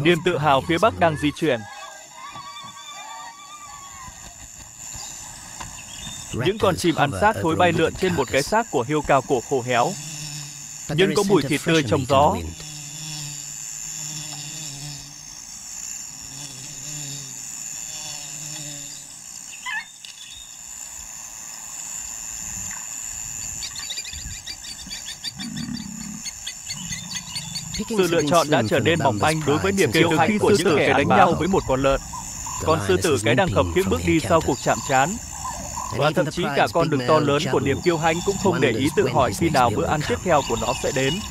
Niềm tự hào phía Bắc đang di chuyển. Những con chim ăn xác thối bay lượn trên một cái xác của hươu cao cổ khô héo. Nhưng có mùi thịt tươi trong gió. Sự lựa chọn đã trở nên mỏng manh đối với niềm kiêu hãnh của những kẻ đánh nhau với một con lợn. Con sư tử cái đang khập khiễng bước đi sau cuộc chạm trán. Và thậm chí cả con đực to lớn của niềm kiêu hãnh cũng không để ý tự hỏi khi nào bữa ăn tiếp theo của nó sẽ đến.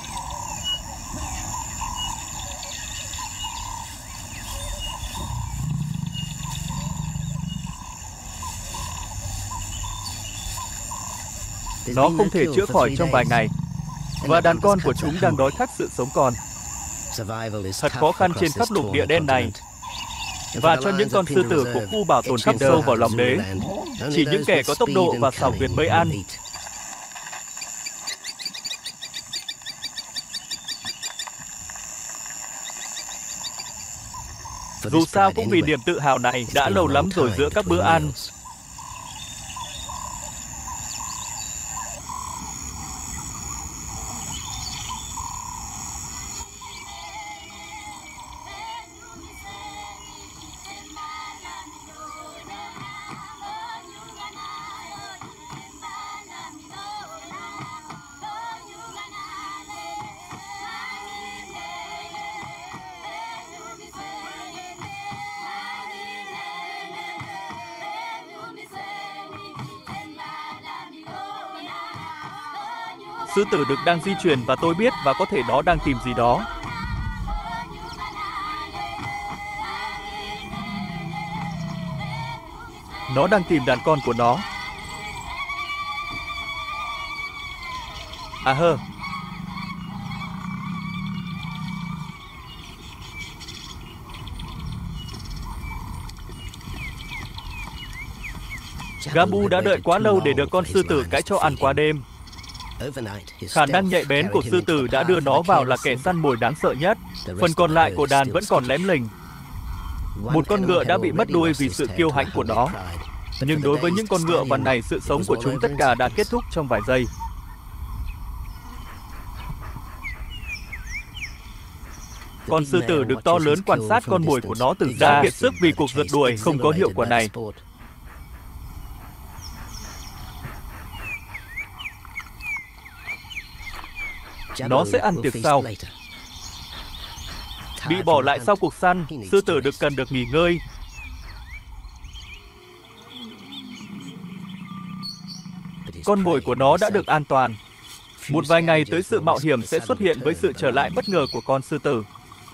Nó không thể chữa khỏi trong vài ngày. Và đàn con của chúng đang đói khát sự sống còn. Thật khó khăn trên khắp lục địa đen này. Và cho những con sư tử của khu bảo tồn khắc sâu vào lòng đế, chỉ những kẻ có tốc độ và xảo quyệt mới ăn. Dù sao cũng vì niềm tự hào này đã lâu lắm rồi giữa các bữa ăn. Sư tử đực đang di chuyển và tôi biết và có thể nó đang tìm gì đó. Nó đang tìm đàn con của nó. À hơ. Gabu đã đợi quá lâu để được con sư tử cái cho ăn qua đêm. Khả năng nhạy bén của sư tử đã đưa nó vào là kẻ săn mồi đáng sợ nhất. Phần còn lại của đàn vẫn còn lém lềnh. Một con ngựa đã bị mất đuôi vì sự kiêu hãnh của nó. Nhưng đối với những con ngựa vằn này, sự sống của chúng tất cả đã kết thúc trong vài giây. Con sư tử đực to lớn quan sát con mồi của nó từ xa, kiệt sức vì cuộc rượt đuổi không có hiệu quả này. Nó sẽ ăn tiệc sau. Bị bỏ lại sau cuộc săn, sư tử đực cần được nghỉ ngơi. Con mồi của nó đã được an toàn. Một vài ngày tới, sự mạo hiểm sẽ xuất hiện với sự trở lại bất ngờ của con sư tử.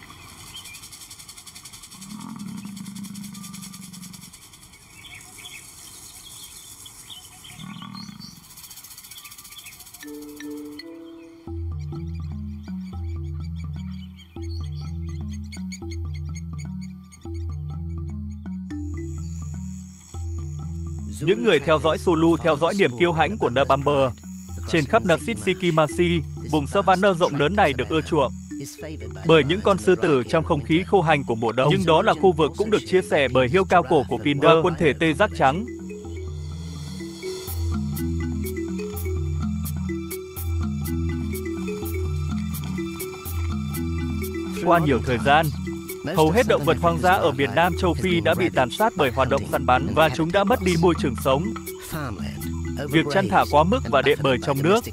Những người theo dõi Sulu theo dõi điểm kiêu hãnh của Nabamber. Trên khắp Narsitsikimasi, vùng savanna rộng lớn này được ưa chuộng bởi những con sư tử trong không khí khô hành của mùa đông. Nhưng đó là khu vực cũng được chia sẻ bởi hươu cao cổ của Pinder và quân thể tê giác trắng. Qua nhiều thời gian, hầu hết động vật hoang dã ở miền Nam châu Phi đã bị tàn sát bởi hoạt động săn bắn và chúng đã mất đi môi trường sống. Việc chăn thả quá mức và đệm bời trong nước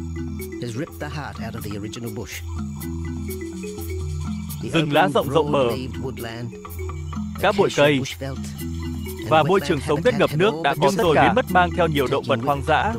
rừng lá rộng rộng mở, các bụi cây và môi trường sống đất ngập nước đã có rồi biến mất, mang theo nhiều động vật hoang dã.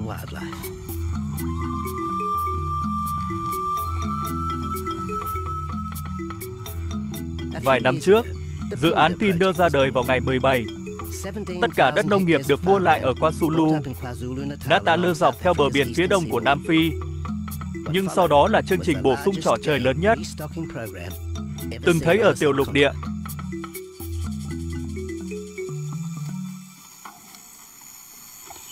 Vài năm trước, dự án Pinder ra đời vào ngày 17. Tất cả đất nông nghiệp được mua lại ở KwaZulu, Natal dọc theo bờ biển phía đông của Nam Phi. Nhưng sau đó là chương trình bổ sung trò chơi lớn nhất từng thấy ở tiểu lục địa.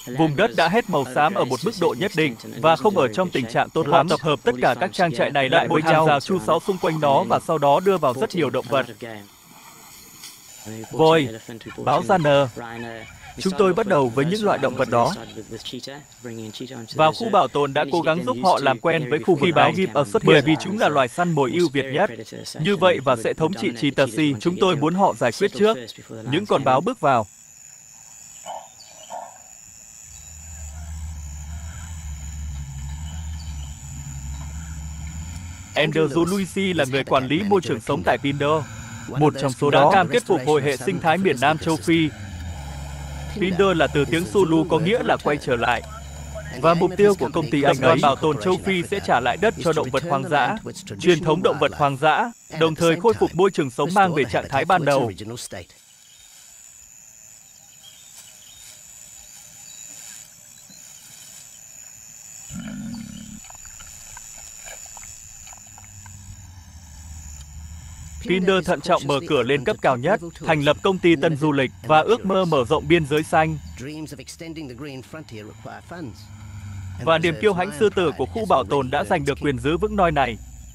Vùng đất đã hết màu xám ở một mức độ nhất định và không ở trong tình trạng tốt lắm. Tập hợp tất cả các trang trại này lại với nhau, rào chu sáo xung quanh nó và sau đó đưa vào rất nhiều động vật. Voi, báo da nờ. Chúng tôi bắt đầu với những loại động vật đó. Vào khu bảo tồn đã cố gắng giúp họ làm quen với khu vực báo Gipper xuất hiện bởi vì chúng là loài săn mồi ưu việt nhất. Như vậy và sẽ thống trị Chitaxi, chúng tôi muốn họ giải quyết trước. Những con báo bước vào. Andrew Luisi là người quản lý môi trường sống tại Pindar. Một trong số đó cam kết phục hồi hệ sinh thái miền Nam châu Phi. Pindar là từ tiếng Zulu có nghĩa là quay trở lại. Và mục tiêu của công ty anh ấy bảo tồn châu Phi sẽ trả lại đất cho động vật hoang dã, truyền thống động vật hoang dã, đồng thời khôi phục môi trường sống mang về trạng thái ban đầu. Pindar thận trọng mở cửa lên cấp cao nhất, thành lập công ty Tân Du lịch và ước mơ mở rộng biên giới xanh. Và niềm kiêu hãnh sư tử của khu bảo tồn đã giành được quyền giữ vững noi này.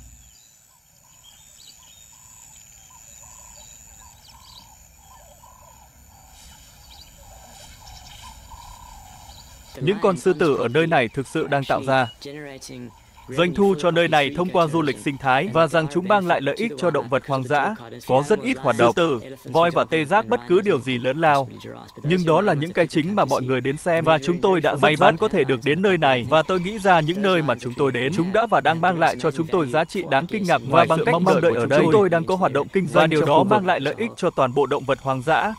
Những con sư tử ở nơi này thực sự đang tạo ra doanh thu cho nơi này thông qua du lịch sinh thái và rằng chúng mang lại lợi ích cho động vật hoang dã. Có rất ít hoạt động. Sư tử, voi và tê giác bất cứ điều gì lớn lao. Nhưng đó là những cái chính mà mọi người đến xem và chúng tôi đã may mắn có thể được đến nơi này. Và tôi nghĩ ra những nơi mà chúng tôi đến, chúng đã và đang mang lại cho chúng tôi giá trị đáng kinh ngạc và bằng cách mong đợi ở đây. Chúng tôi đang có hoạt động kinh doanh và điều đó mang lại lợi ích cho toàn bộ động vật hoang dã.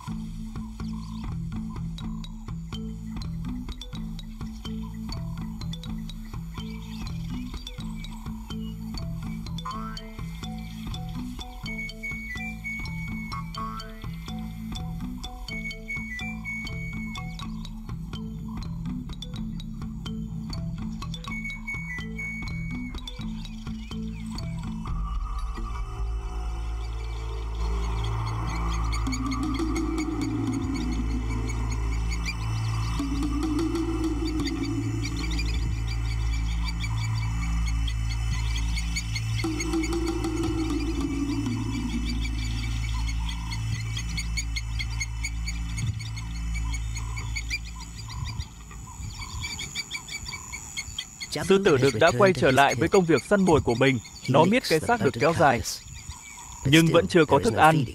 Sư tử đực đã quay trở lại với công việc săn mồi của mình. Nó biết cái xác được kéo dài, nhưng vẫn chưa có thức ăn.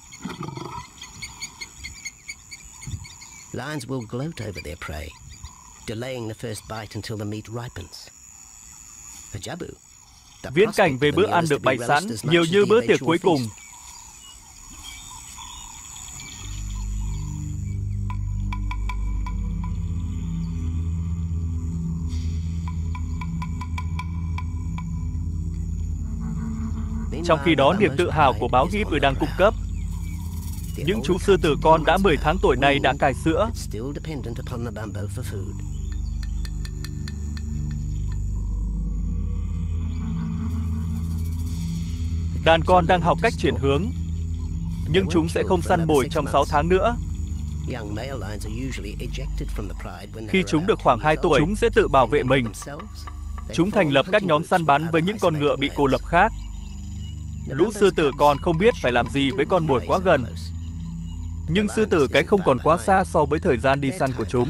Viễn cảnh về bữa ăn được bày sẵn, nhiều như bữa tiệc cuối cùng. Trong khi đó, niềm tự hào của báo Gipper đang cung cấp. Những chú sư tử con đã 10 tháng tuổi này đã cai sữa. Đàn con đang học cách chuyển hướng, nhưng chúng sẽ không săn mồi trong 6 tháng nữa. Khi chúng được khoảng 2 tuổi, chúng sẽ tự bảo vệ mình. Chúng thành lập các nhóm săn bắn với những con ngựa bị cô lập khác. Lũ sư tử con không biết phải làm gì với con mồi quá gần. Nhưng sư tử cái không còn quá xa so với thời gian đi săn của chúng.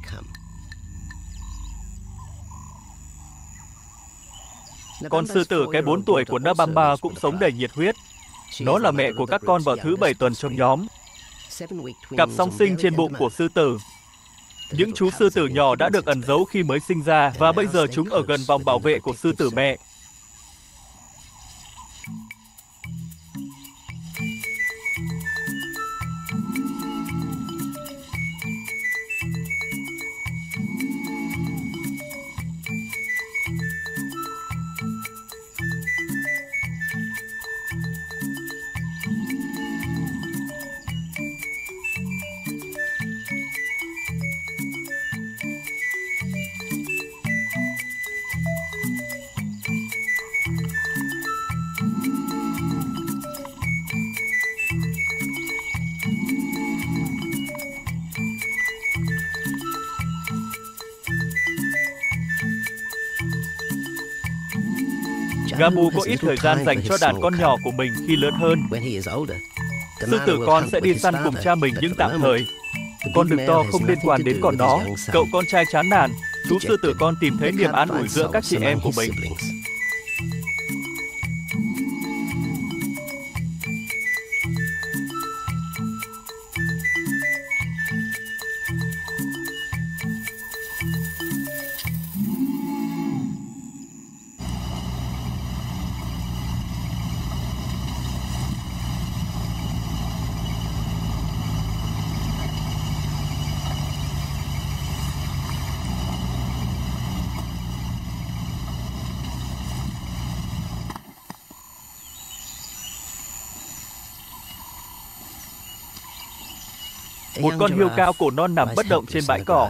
Con sư tử cái 4 tuổi của Nabamba cũng sống đầy nhiệt huyết. Nó là mẹ của các con vào thứ 7 tuần trong nhóm. Cặp song sinh trên bụng của sư tử. Những chú sư tử nhỏ đã được ẩn giấu khi mới sinh ra và bây giờ chúng ở gần vòng bảo vệ của sư tử mẹ. Gabu có ít thời gian dành cho đàn con nhỏ của mình khi lớn hơn. Sư tử con sẽ đi săn cùng cha mình nhưng tạm thời. Con đực to không liên quan đến con nó. Cậu con trai chán nản. Chú sư tử con tìm thấy niềm an ủi giữa các chị em của mình. Một con hươu cao cổ non nằm bất động trên bãi cỏ.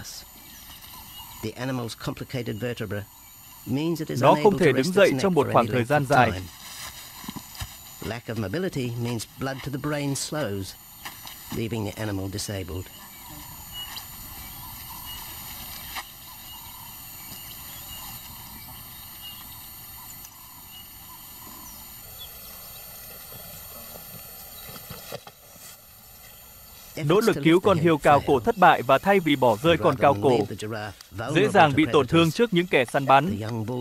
Nó không thể đứng dậy trong một khoảng thời gian dài. Lack of mobility means blood to the brain slows, leaving the animal disabled. Nỗ lực cứu con hươu cao cổ thất bại và thay vì bỏ rơi con cao cổ, dễ dàng bị tổn thương trước những kẻ săn bắn.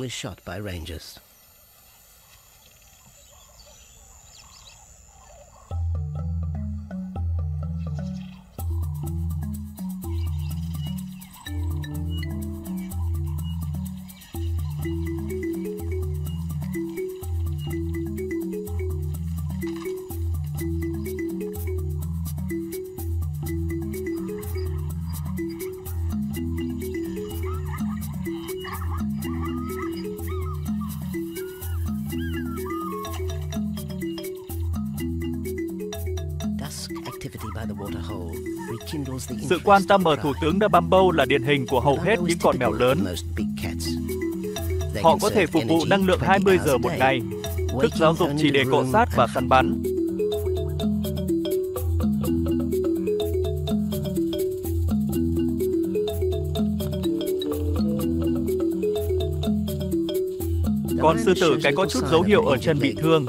Sự quan tâm ở Thủ tướng Dabambo là điển hình của hầu hết những con mèo lớn. Họ có thể phục vụ năng lượng 20 giờ một ngày, thức giáo dục chỉ để cọ sát và săn bắn. Con sư tử cái có chút dấu hiệu ở chân bị thương.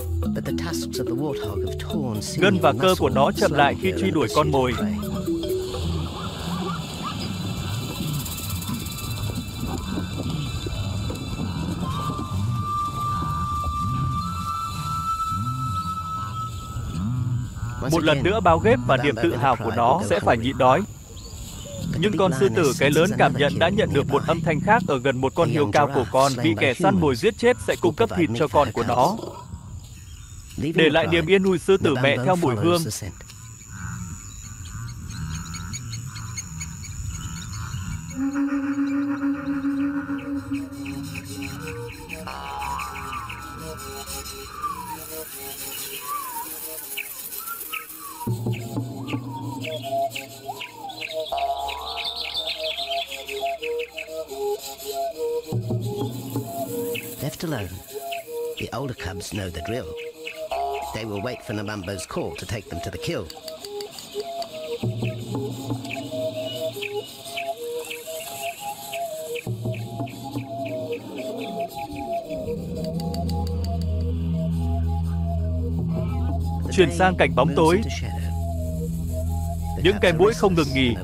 Gân và cơ của nó chậm lại khi truy đuổi con mồi. Một lần nữa bao ghép và niềm tự hào của nó sẽ phải nhịn đói. Nhưng con sư tử cái lớn cảm nhận đã nhận được một âm thanh khác ở gần một con hươu cao cổ con bị kẻ săn mồi giết chết sẽ cung cấp thịt cho con của nó. Để lại niềm yên ủi sư tử mẹ theo mùi hương. Left alone, the older cubs know the drill. They will wait for Nabambo's call to take them to the kill. Chuyển sang cảnh bóng tối. Những cái mũi không ngừng nghỉ.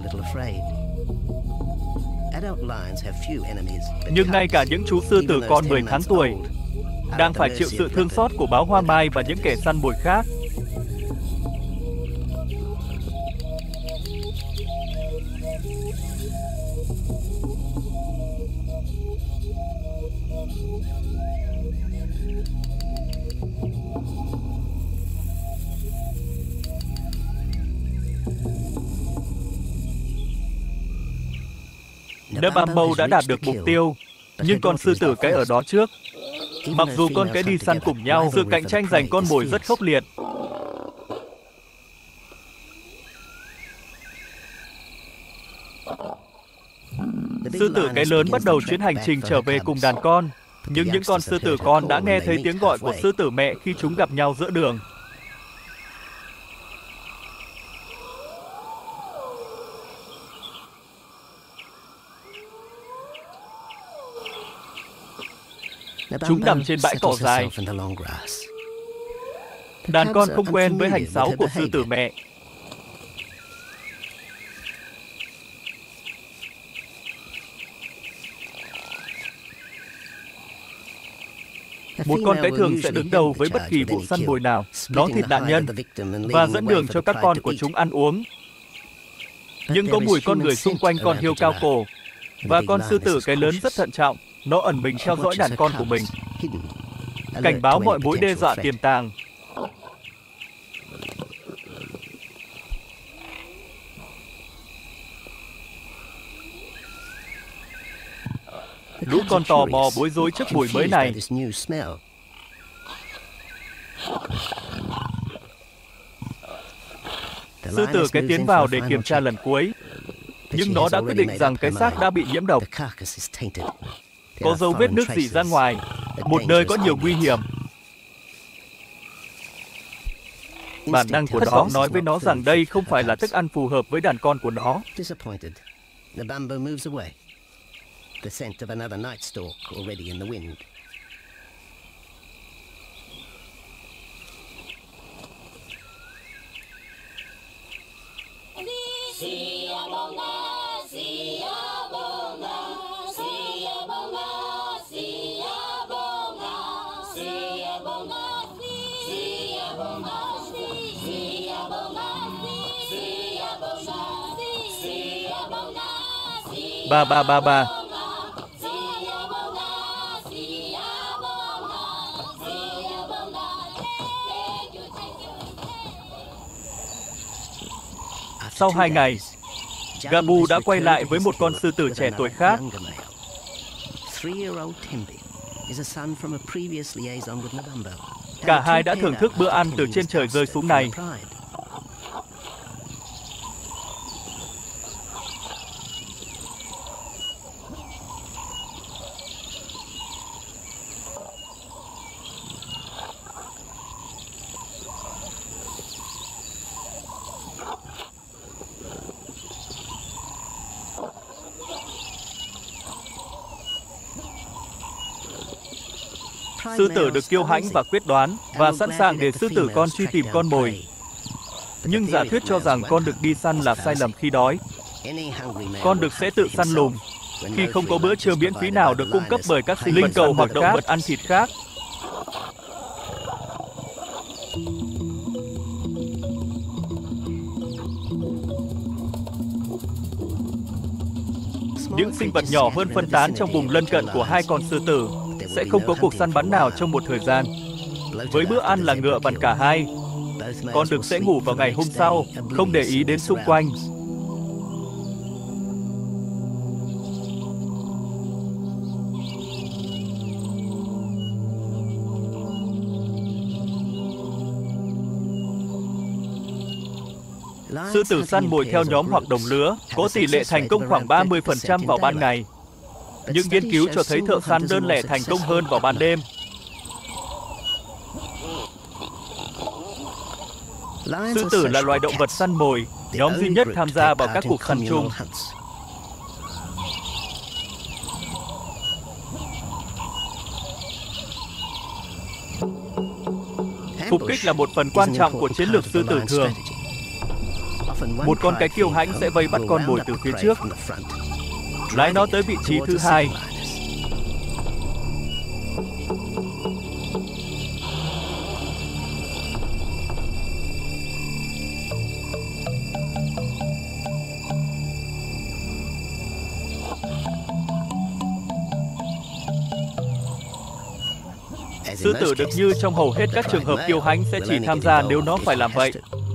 Nhưng ngay cả những chú sư tử con 10 tháng tuổi đang phải chịu sự thương xót của báo hoa mai và những kẻ săn mồi khác. Dabambo đã đạt được mục tiêu, nhưng con sư tử cái ở đó trước. Mặc dù con cái đi săn cùng nhau, sự cạnh tranh giành con mồi rất khốc liệt. Sư tử cái lớn bắt đầu chuyến hành trình trở về cùng đàn con. Nhưng những con sư tử con đã nghe thấy tiếng gọi của sư tử mẹ khi chúng gặp nhau giữa đường. Chúng nằm trên bãi cỏ dài. Đàn con không quen với hành sáu của sư tử mẹ. Một con cái thường sẽ đứng đầu với bất kỳ vụ săn mồi nào, nó thịt nạn nhân và dẫn đường cho các con của chúng ăn uống. Nhưng có mùi con người xung quanh con hươu cao cổ, và con sư tử cái lớn rất thận trọng, nó ẩn mình theo dõi đàn con của mình, cảnh báo mọi mối đe dọa tiềm tàng. Lũ con tò mò bối rối trước mùi mới này. Sư tử cái tiến vào để kiểm tra lần cuối, nhưng nó đã quyết định rằng cái xác đã bị nhiễm độc. Có dấu vết nước rỉ ra ngoài, một nơi có nhiều nguy hiểm. Bản năng của nó nói với nó rằng đây không phải là thức ăn phù hợp với đàn con của nó. The scent of another night stalk already in the wind. Ba. Sau 2 ngày, Gabu đã quay lại với một con sư tử trẻ tuổi khác. Cả hai đã thưởng thức bữa ăn từ trên trời rơi xuống này. Sư tử được kiêu hãnh và quyết đoán và sẵn sàng để sư tử con truy tìm con mồi. Nhưng giả thuyết cho rằng con được đi săn là sai lầm khi đói. Con được sẽ tự săn lùng khi không có bữa trưa miễn phí nào được cung cấp bởi các sinh linh cầu hoặc động vật ăn thịt khác. Những sinh vật nhỏ hơn phân tán trong vùng lân cận của hai con sư tử. Sẽ không có cuộc săn bắn nào trong một thời gian. Với bữa ăn là ngựa vằn cả hai, con đực sẽ ngủ vào ngày hôm sau, không để ý đến xung quanh. Sư tử săn mồi theo nhóm hoặc đồng lứa, có tỷ lệ thành công khoảng 30% vào ban ngày. Những nghiên cứu cho thấy thợ săn đơn lẻ thành công hơn vào ban đêm. Sư tử là loài động vật săn mồi, nhóm duy nhất tham gia vào các cuộc săn chung. Phục kích là một phần quan trọng của chiến lược sư tử thường. Một con cái kiêu hãnh sẽ vây bắt con mồi từ phía trước, lái nó tới vị trí thứ hai. Sư tử được như trong hầu hết các trường hợp kiêu hãnh sẽ chỉ tham gia nếu nó phải làm vậy.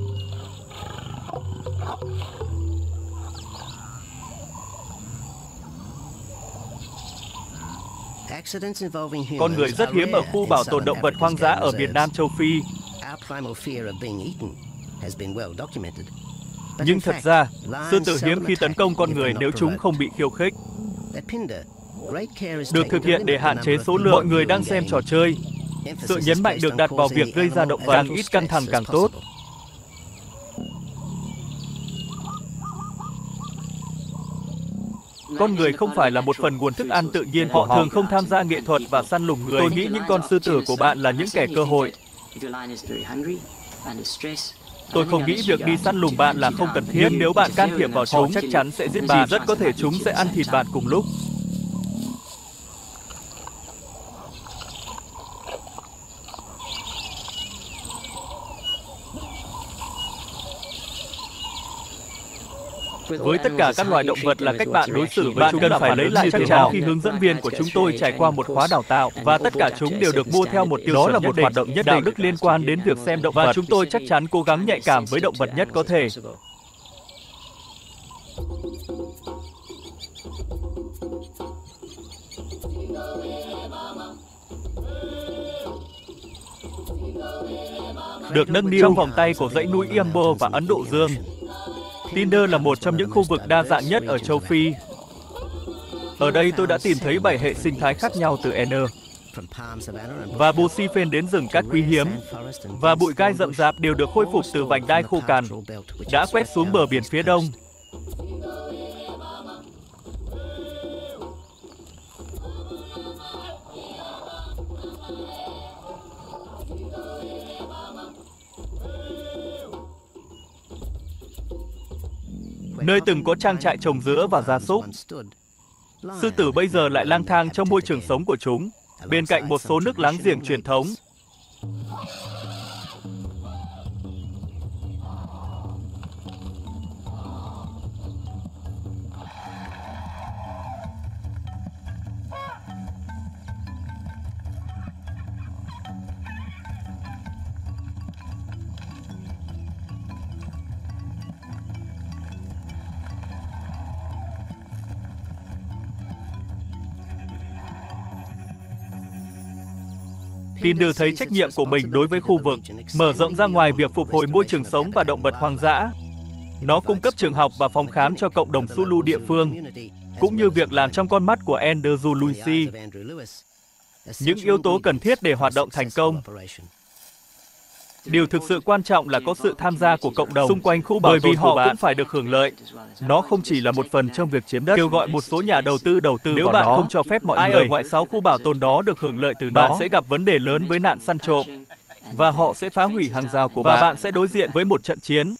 Con người rất hiếm ở khu bảo tồn động vật hoang dã ở miền Nam châu Phi. Nhưng thật ra, sư tử hiếm khi tấn công con người nếu chúng không bị khiêu khích. Được thực hiện để hạn chế số lượng mọi người đang xem trò chơi. Sự nhấn mạnh được đặt vào việc gây ra động vật càng ít căng thẳng càng tốt. con người không phải là một phần nguồn thức ăn tự nhiên của họ, thường không tham gia nghệ thuật và săn lùng người. Tôi nghĩ những con sư tử của bạn là những kẻ cơ hội. Tôi không nghĩ việc đi săn lùng bạn là không cần thiết, nhưng nếu bạn can thiệp vào chúng, chắc chắn sẽ giết bạn. Rất có thể chúng sẽ ăn thịt bạn cùng lúc. Với tất cả các loài động vật là cách bạn đối xử với chúng, bạn cần phải lấy lại chắc chắn khi hướng dẫn viên của chúng tôi trải qua một khóa đào tạo, và tất cả chúng đều được mua theo một tiêu chuẩn. Đó là một hoạt động nhất định, đạo đức liên quan đến việc xem động vật, và chúng tôi chắc chắn cố gắng nhạy cảm với động vật nhất có thể. Được nâng niu trong vòng tay của dãy núi Iambo và Ấn Độ Dương. Tinder là một trong những khu vực đa dạng nhất ở châu Phi. Ở đây tôi đã tìm thấy 7 hệ sinh thái khác nhau từ Ene và Bushifen đến rừng cát quý hiếm, và bụi gai rậm rạp đều được khôi phục từ vành đai khô cằn đã quét xuống bờ biển phía đông. Nơi từng có trang trại trồng dứa và gia súc. Sư tử bây giờ lại lang thang trong môi trường sống của chúng, bên cạnh một số nước láng giềng truyền thống. Tinder thấy trách nhiệm của mình đối với khu vực, mở rộng ra ngoài việc phục hồi môi trường sống và động vật hoang dã. Nó cung cấp trường học và phòng khám cho cộng đồng Zulu địa phương, cũng như việc làm trong con mắt của Andrew Lucy. Những yếu tố cần thiết để hoạt động thành công. Điều thực sự quan trọng là có sự tham gia của cộng đồng xung quanh khu bảo tồn, bởi vì họ cũng phải được hưởng lợi. Nó không chỉ là một phần trong việc chiếm đất. Kêu gọi một số nhà đầu tư nếu bạn không cho phép mọi người ở ngoại 6 khu bảo tồn đó được hưởng lợi từ nó, bạn sẽ gặp vấn đề lớn với nạn săn trộm, và họ sẽ phá hủy hàng rào của bạn, và bạn sẽ đối diện với một trận chiến.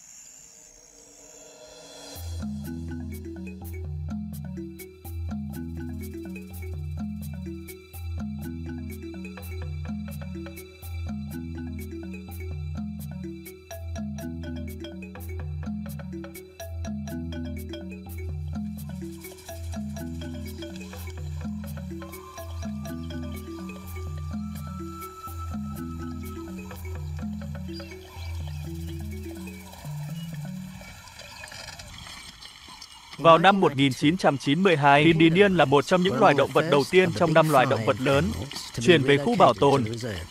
Vào năm 1992, Indian là một trong những loài động vật đầu tiên trong 5 loài động vật lớn chuyển về khu bảo tồn.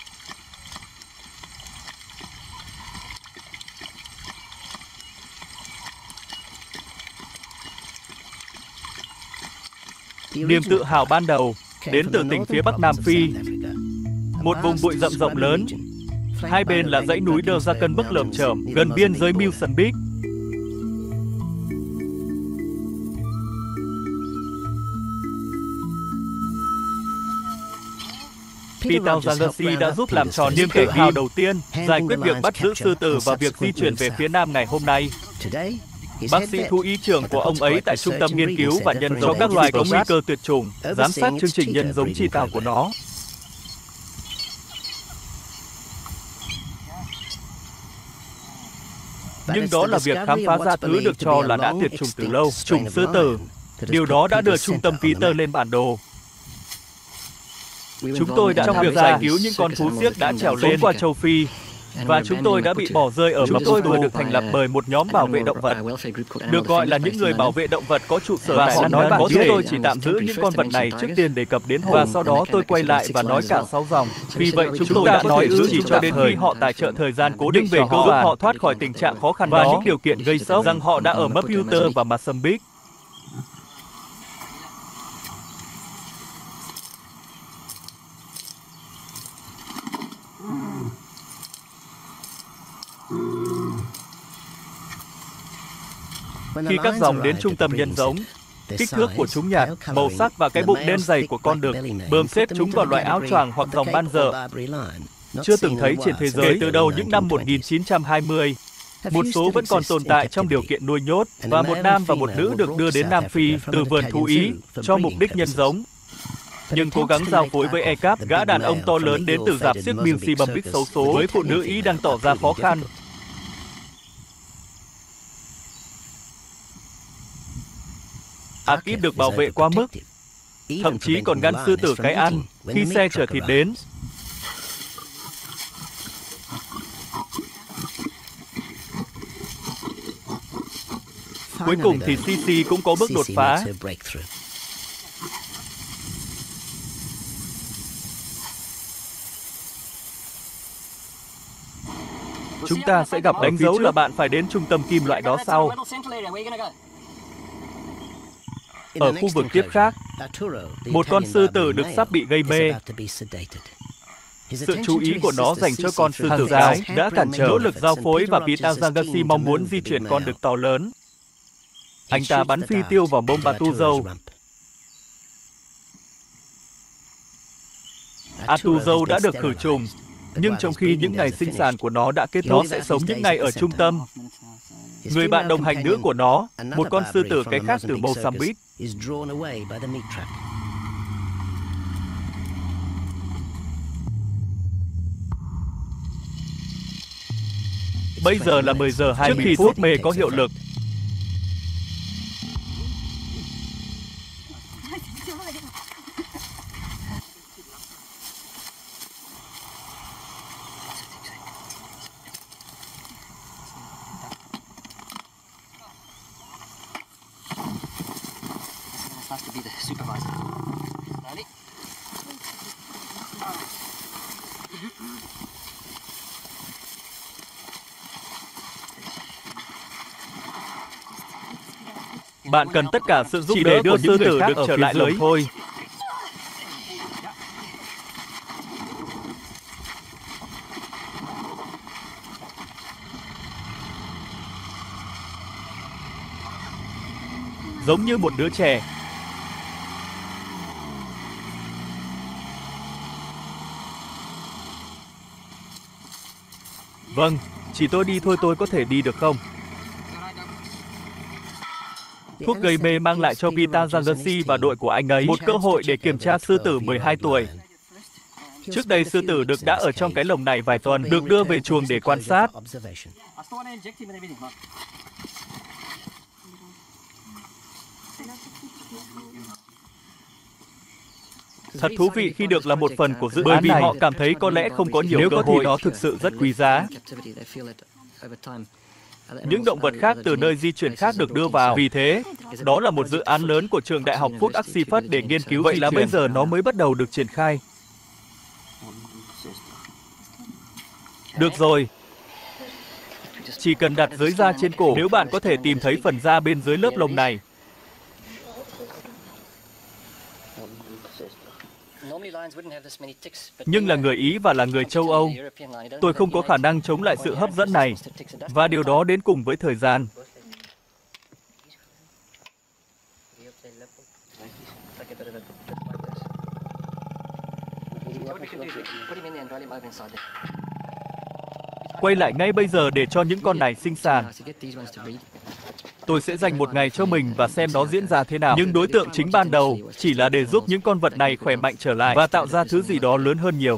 Niềm tự hào ban đầu đến từ tỉnh phía bắc Nam Phi, một vùng bụi rậm rộng lớn. Hai bên là dãy núi đơ ra cân bức lởm chởm gần biên giới Mozambique. Peter Zagasi đã giúp làm tròn niềm tự hào đầu tiên, giải quyết việc bắt giữ sư tử và việc di chuyển về phía nam ngày hôm nay. Bác sĩ thú y trưởng của ông ấy tại Trung tâm Nghiên cứu và Nhân giống cho các loài có nguy cơ tuyệt chủng, giám sát chương trình nhân giống chi tạo của nó. Nhưng đó là việc khám phá ra thứ được cho là đã tuyệt chủng từ lâu, chủng sư tử. Điều đó đã đưa trung tâm Peter lên bản đồ. Chúng tôi đã tham gia giải cứu những con thú xiếc đã trèo lên qua châu Phi, và chúng tôi đã bị bỏ rơi ở Chúng tôi vừa được thành lập bởi một nhóm bảo vệ động vật, được gọi là những người bảo vệ động vật có trụ sở tại London. Có thể tôi chỉ tạm giữ những con vật này trước tiên đề cập đến họ, và sau đó tôi quay lại và nói cả 6 dòng. Vì vậy chúng tôi đã nói chỉ cho đến khi họ tài trợ thời gian cố định về cơ giúp họ thoát khỏi tình trạng khó khăn và những điều kiện gây sốc, rằng họ đã ở Maputo và Mozambique. Khi các dòng đến trung tâm nhân giống, Kích thước của chúng nhạt, màu sắc và cái bụng đen dày của con đực bơm xếp chúng vào loại áo choàng hoặc dòng ban dở chưa từng thấy trên thế giới kể từ đầu những năm 1920. Một số vẫn còn tồn tại trong điều kiện nuôi nhốt, và một nam và một nữ được đưa đến Nam Phi từ vườn thú Ý cho mục đích nhân giống. Nhưng cố gắng giao phối với Ecap, gã đàn ông to lớn đến từ rạp xiếc Milsi Bumbic xấu số, với phụ nữ Ý đang tỏ ra khó khăn. Akip được bảo vệ quá mức, thậm chí còn ngăn sư tử cái ăn khi xe chở thịt đến. Cuối cùng thì Sisi cũng có bước đột phá. Chúng ta sẽ gặp đánh dấu là bạn phải đến trung tâm kim loại đó sau. Ở khu vực tiếp khác, một con sư tử được sắp bị gây mê. Sự chú ý của nó dành cho con sư tử gái đã cản trở nỗ lực giao phối, và Pitazagasi mong muốn di chuyển con đực to lớn. Anh ta bắn phi tiêu vào mông Batuzou. Atuzou đã được khử trùng, nhưng trong khi những ngày sinh sản của nó đã kết thúc, nó sẽ sống những ngày ở trung tâm. Người bạn đồng hành nữ của nó, một con sư tử cái khác từ Mozambique, bây giờ là 10 giờ 20 phút, mê có hiệu lực. Bạn cần tất cả sự giúp đỡ để đưa sư tử được trở lại lồng thôi. Giống như một đứa trẻ. Vâng, chỉ tôi đi thôi, tôi có thể đi được không? Thuốc gây mê mang lại cho Pitazagasi và đội của anh ấy một cơ hội để kiểm tra sư tử 12 tuổi. Trước đây, sư tử đực đã ở trong cái lồng này vài tuần, được đưa về chuồng để quan sát. Thật thú vị khi được là một phần của dự án này, bởi vì họ cảm thấy có lẽ không có nhiều cơ hội. Nếu có thì đó thực sự rất quý giá. Những động vật khác từ nơi di chuyển khác được đưa vào. Vì thế, đó là một dự án lớn của trường đại học Food Oxford để nghiên cứu. Vậy là bây giờ nó mới bắt đầu được triển khai. Được rồi. Chỉ cần đặt giới da trên cổ, nếu bạn có thể tìm thấy phần da bên dưới lớp lông này. Nhưng là người Ý và là người châu Âu, tôi không có khả năng chống lại sự hấp dẫn này, và điều đó đến cùng với thời gian. Quay lại ngay bây giờ để cho những con này sinh sản. Tôi sẽ dành một ngày cho mình và xem nó diễn ra thế nào. Nhưng đối tượng chính ban đầu chỉ là để giúp những con vật này khỏe mạnh trở lại và tạo ra thứ gì đó lớn hơn nhiều.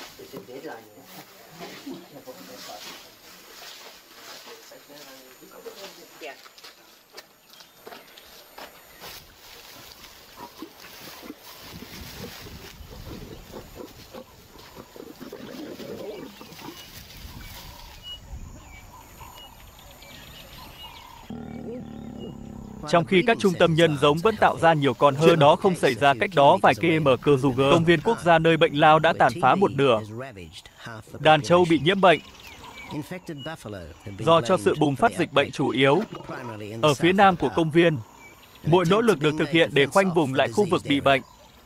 Trong khi các trung tâm nhân giống vẫn tạo ra nhiều con hơn, chuyện đó không xảy ra cách đó vài km Kruger, công viên quốc gia nơi bệnh lao đã tàn phá một nửa. Đàn trâu bị nhiễm bệnh do cho sự bùng phát dịch bệnh chủ yếu ở phía nam của công viên. Mọi nỗ lực được thực hiện để khoanh vùng lại khu vực bị bệnh.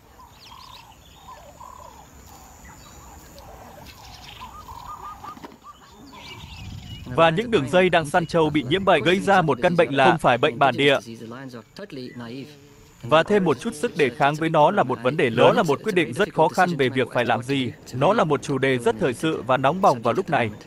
Và những đường dây đang săn trâu bị nhiễm bệnh gây ra một căn bệnh lạ, không phải bệnh bản địa. Và thêm một chút sức đề kháng với nó là một vấn đề lớn. Nó là một quyết định rất khó khăn về việc phải làm gì. Nó là một chủ đề rất thời sự và nóng bỏng vào lúc này.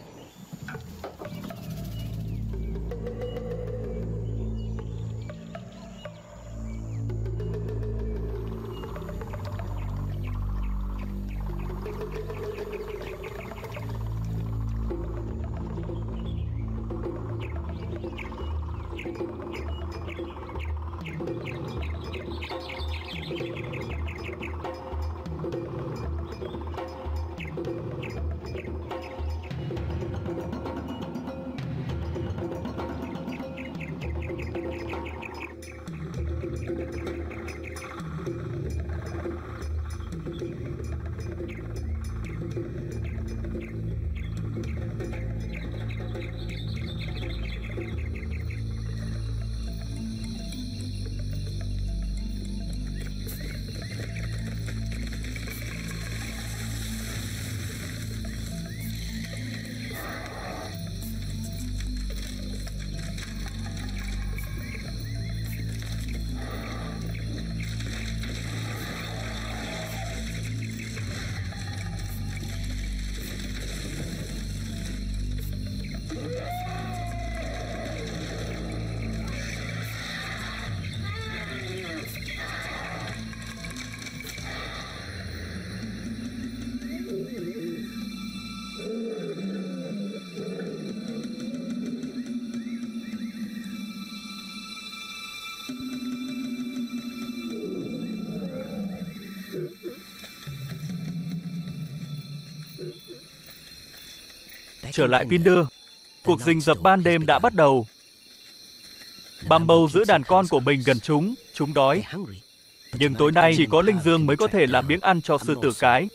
Trở lại Pinder, cuộc rình rập ban đêm đã bắt đầu. Bumble giữ đàn con của mình gần chúng đói. Nhưng tối nay chỉ có Linh Dương mới có thể làm miếng ăn cho sư tử cái.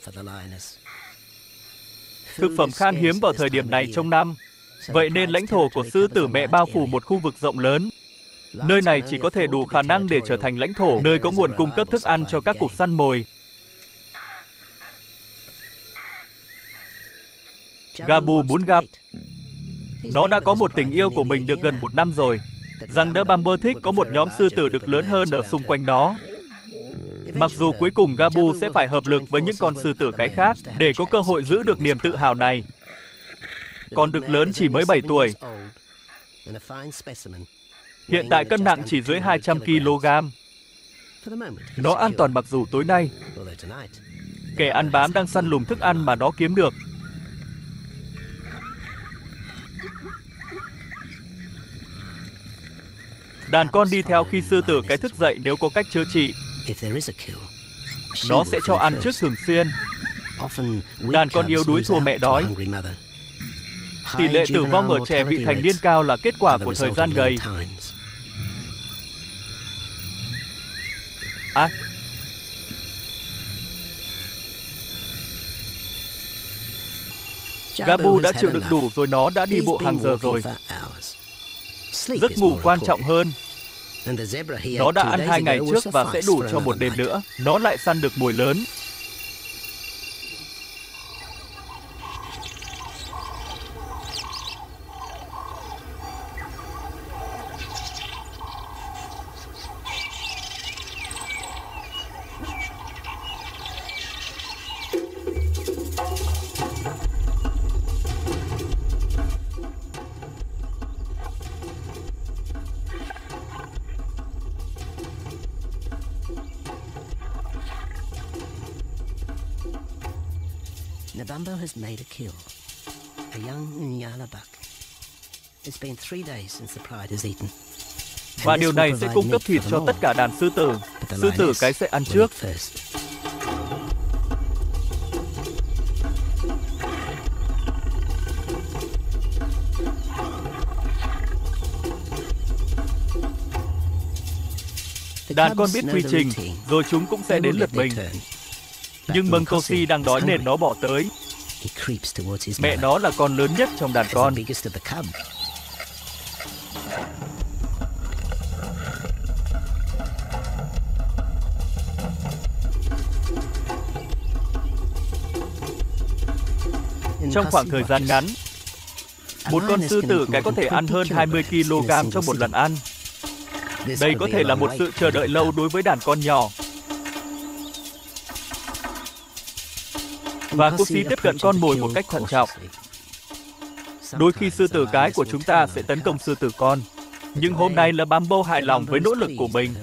Thực phẩm khan hiếm vào thời điểm này trong năm. Vậy nên lãnh thổ của sư tử mẹ bao phủ một khu vực rộng lớn. Nơi này chỉ có thể đủ khả năng để trở thành lãnh thổ, nơi có nguồn cung cấp thức ăn cho các cuộc săn mồi. Gabu muốn gặp. Nó đã có một tình yêu của mình được gần 1 năm rồi. Rằng đỡ Bumble thích có một nhóm sư tử đực lớn hơn ở xung quanh nó. Mặc dù cuối cùng Gabu sẽ phải hợp lực với những con sư tử cái khác để có cơ hội giữ được niềm tự hào này. Con đực lớn chỉ mới 7 tuổi. Hiện tại cân nặng chỉ dưới 200 kg. Nó an toàn mặc dù tối nay kẻ ăn bám đang săn lùng thức ăn mà nó kiếm được. Đàn con đi theo khi sư tử cái thức dậy nếu có cách chữa trị. Nó sẽ cho ăn trước thường xuyên. Đàn con yếu đuối thua mẹ đói. Tỷ lệ tử vong ở trẻ vị thành niên cao là kết quả của thời gian gầy. Gabu đã chịu đựng đủ rồi, nó đã đi bộ hàng giờ rồi. Giấc ngủ quan trọng hơn. Nó đã ăn 2 ngày trước và sẽ đủ cho 1 đêm nữa. Nó lại săn được mồi lớn. Nabumbo has made a kill. A young Nyala buck. It's been 3 days since the pride has eaten. Và điều này sẽ cung cấp thịt cho tất cả đàn sư tử. Sư tử cái sẽ ăn trước. Đàn con biết quy trình, rồi chúng cũng sẽ đến lượt mình. Nhưng Mungosi đang đói nên nó bỏ tới. Mẹ nó là con lớn nhất trong đàn con. Trong khoảng thời gian ngắn, một con sư tử cái có thể ăn hơn 20 kg trong một lần ăn. Đây có thể là một sự chờ đợi lâu đối với đàn con nhỏ. Và Pussy tiếp cận con mồi một cách thận trọng. Đôi khi sư tử cái của chúng ta sẽ tấn công sư tử con. Nhưng hôm nay là Bumble hài lòng với nỗ lực của mình.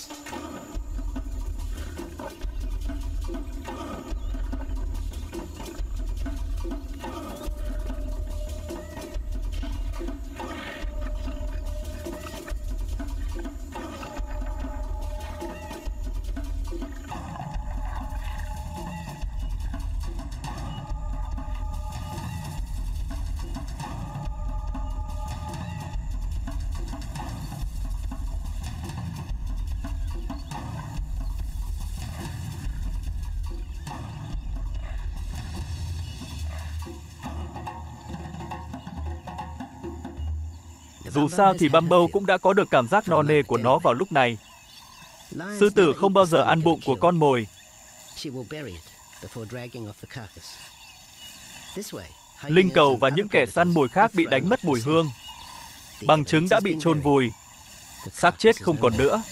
Dù sao thì Bumble cũng đã có được cảm giác no nê của nó vào lúc này. Sư tử không bao giờ ăn bụng của con mồi. Linh cầu và những kẻ săn mồi khác bị đánh mất mùi hương. Bằng chứng đã bị chôn vùi. Xác chết không còn nữa.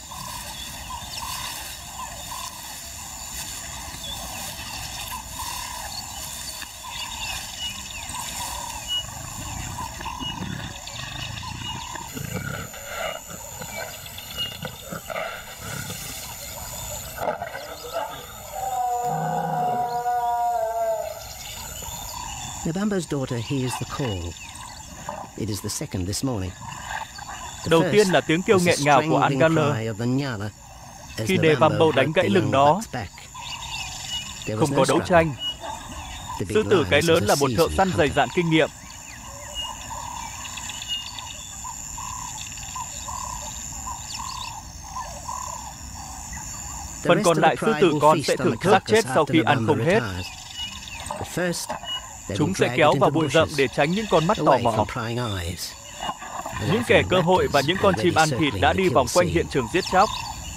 Bumbo's daughter hears the call. It is the second this morning. Đầu tiên là tiếng kêu nghẹn ngào của Angaler khi để Bumble đánh gãy lưng nó. Không có đấu tranh. Sư tử cái lớn là một thợ săn dày dạn kinh nghiệm. Phần còn lại sư tử con sẽ thưởng thức xác chết sau khi ăn không hết. Chúng sẽ kéo vào bụi rậm để tránh những con mắt tò mò. Những kẻ cơ hội và những con chim ăn thịt đã đi vòng quanh hiện trường giết chóc.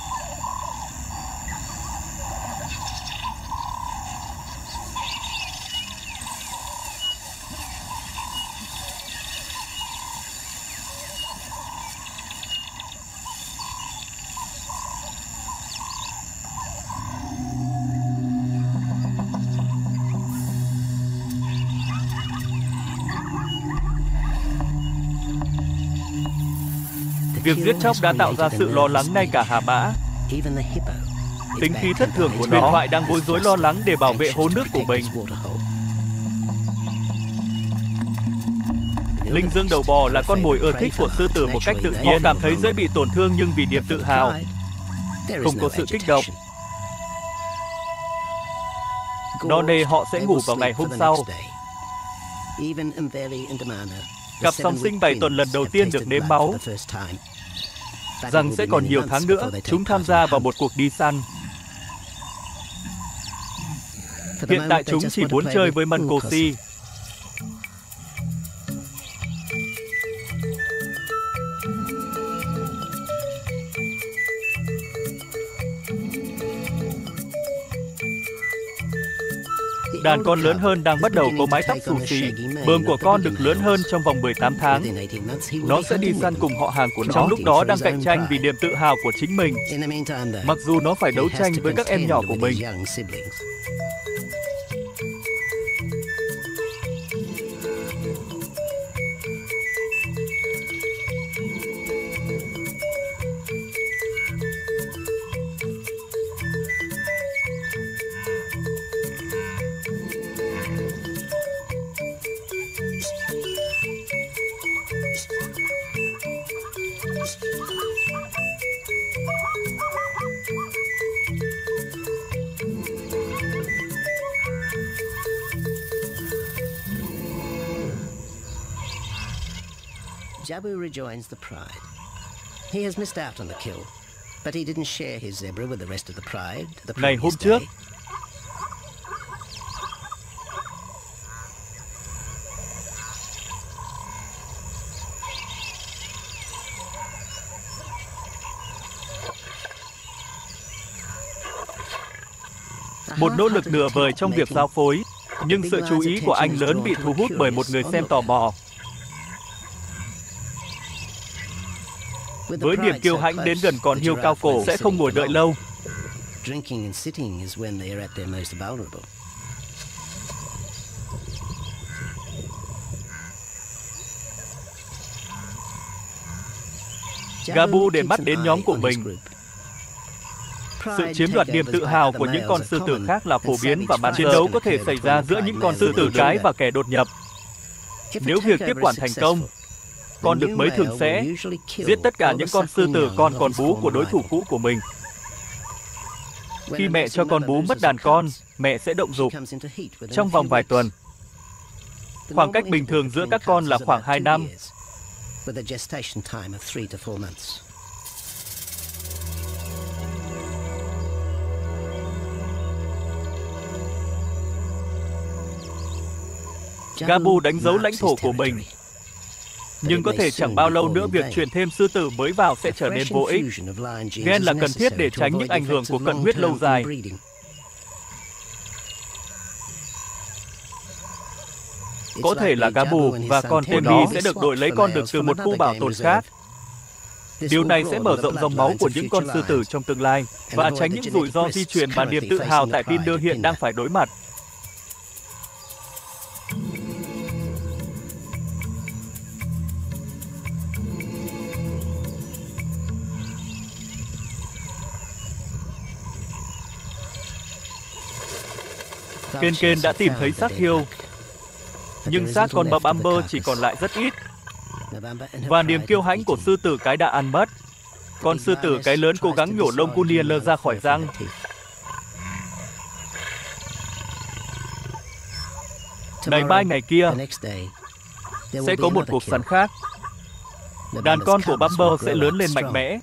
Việc giết chóc đã tạo ra sự lo lắng ngay cả hà mã. Tính khí thất thường của nó. Huyền thoại đang bối rối lo lắng để bảo vệ hố nước của mình. Linh dương đầu bò là con mồi ưa thích của sư tử một cách tự nhiên. Họ cảm thấy dễ bị tổn thương nhưng vì niềm tự hào. Không có sự kích động. No nê họ sẽ ngủ vào ngày hôm sau. Cặp song sinh 7 tuần lần đầu tiên được nếm máu. Rằng sẽ còn nhiều tháng nữa, chúng tham gia vào một cuộc đi săn. Hiện tại chúng chỉ muốn chơi với Muncosi. Đàn con lớn hơn đang bắt đầu có mái tóc xù xì. Bờm của con được lớn hơn trong vòng 18 tháng. Nó sẽ đi săn cùng họ hàng của nó. Trong lúc đó đang cạnh tranh vì niềm tự hào của chính mình. Mặc dù nó phải đấu tranh với các em nhỏ của mình. Jabu rejoins the pride. He has missed out on the kill, but he didn't share his zebra with the rest of the pride. Ngày hôm trước, một nỗ lực nửa vời trong việc giao phối, nhưng sự chú ý của anh lớn bị thu hút bởi một người xem tò mò. Với niềm kiêu hãnh đến gần con hươu cao cổ sẽ không ngồi đợi lâu. Drinking and sitting is when they are at their most vulnerable. Gabu để mắt đến nhóm của mình. Sự chiếm đoạt niềm tự hào của những con sư tử khác là phổ biến và màn chiến đấu có thể xảy ra giữa những con sư tử cái và kẻ đột nhập. Nếu việc tiếp quản thành công, con đực mới thường sẽ giết tất cả những con sư tử còn bú của đối thủ cũ của mình. Khi mẹ cho con bú mất đàn con, mẹ sẽ động dục. Trong vòng vài tuần, khoảng cách bình thường giữa các con là khoảng 2 năm. Gabu đánh dấu lãnh thổ của mình. Nhưng có thể chẳng bao lâu nữa việc truyền thêm sư tử mới vào sẽ trở nên vô ích. Gen là cần thiết để tránh những ảnh hưởng của cận huyết lâu dài. Có thể là Gabu và con Temi sẽ được đổi lấy con đực từ một khu bảo tồn khác. Điều này sẽ mở rộng dòng máu của những con sư tử trong tương lai và tránh những rủi ro di truyền mà niềm tự hào tại Pinder hiện đang phải đối mặt. Ken đã tìm thấy xác hươu, nhưng xác con bập Amber chỉ còn lại rất ít. Và niềm kiêu hãnh của sư tử cái đã ăn mất. Con sư tử cái lớn cố gắng nhổ lông Cuniel ra khỏi răng. Ngày mai ngày kia sẽ có một cuộc săn khác. Đàn con của Bumper sẽ lớn lên mạnh mẽ.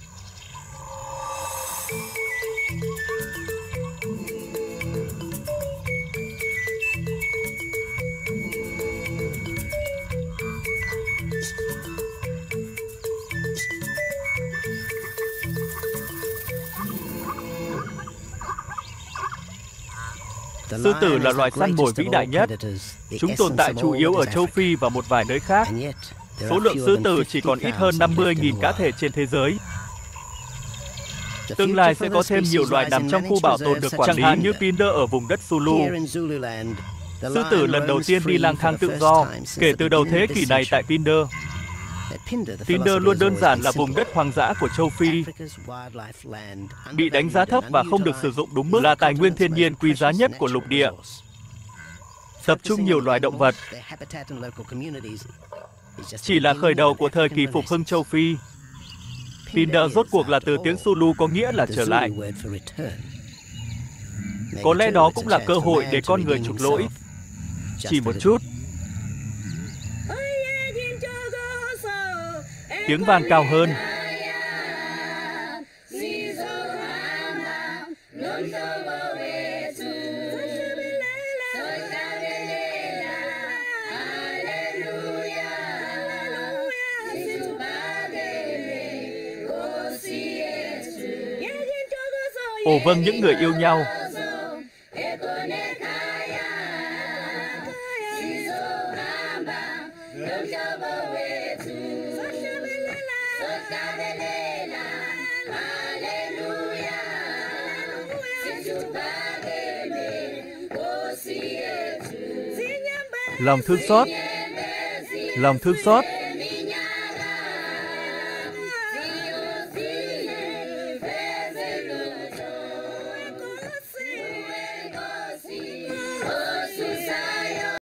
Sư tử là loài săn mồi vĩ đại nhất. Chúng tồn tại chủ yếu ở châu Phi và một vài nơi khác. Số lượng sư tử chỉ còn ít hơn 50.000 cá thể trên thế giới. Tương lai sẽ có thêm nhiều loài nằm trong khu bảo tồn được quản lý, chẳng hạn như Pinder ở vùng đất Zulu. Sư tử lần đầu tiên đi lang thang tự do kể từ đầu thế kỷ này tại Pinder. Pinder luôn đơn giản là vùng đất hoang dã của châu Phi, bị đánh giá thấp và không được sử dụng đúng mức, là tài nguyên thiên nhiên quý giá nhất của lục địa. Tập trung nhiều loài động vật. Chỉ là khởi đầu của thời kỳ phục hưng châu Phi. Pinder rốt cuộc là từ tiếng Zulu có nghĩa là trở lại. Có lẽ đó cũng là cơ hội để con người chuộc lỗi. Chỉ một chút. Tiếng vang cao hơn. Ồ vâng, những người yêu nhau. Lòng thương xót. Lòng thương xót.